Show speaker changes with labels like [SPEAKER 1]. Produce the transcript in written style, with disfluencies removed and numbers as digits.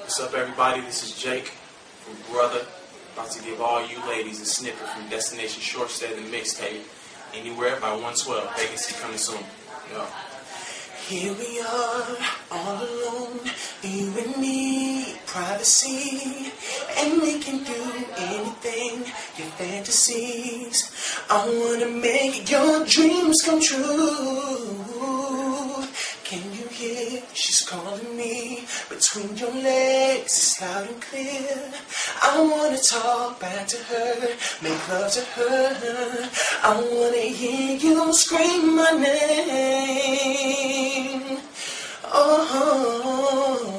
[SPEAKER 1] What's up, everybody? This is Jake from Brutha. About to give all you ladies a snippet from Destination Short Stay the mixtape. Anywhere by 112. Vacancy coming soon. Yo. Here we are, all alone, you and me, privacy, and we can do anything, your fantasies. I wanna make your dreams come true. Can you hear? She's calling me. Between your legs, it's loud and clear. I wanna talk back to her, make love to her. I wanna hear you scream my name. Oh.